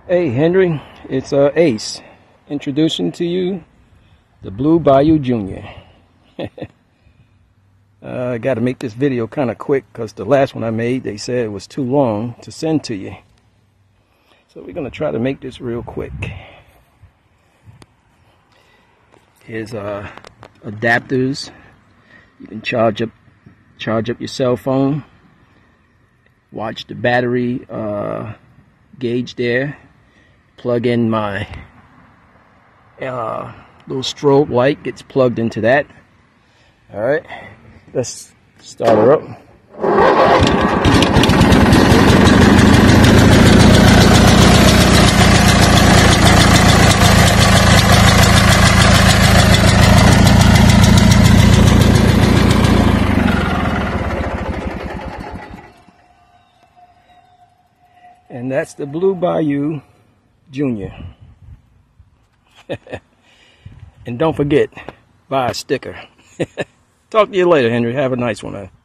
Hey Henry, it's Ace introducing to you the Blue Bayou Jr. I got to make this video kind of quick because the last one I made, they said it was too long to send to you. So we're going to try to make this real quick. Here's adapters. You can charge up your cell phone. Watch the battery gauge there. Plug in my little strobe light, gets plugged into that. Alright, let's start her up. And that's the Blue Bayou Jr. And don't forget, buy a sticker. Talk to you later, Henry. Have a nice one, man.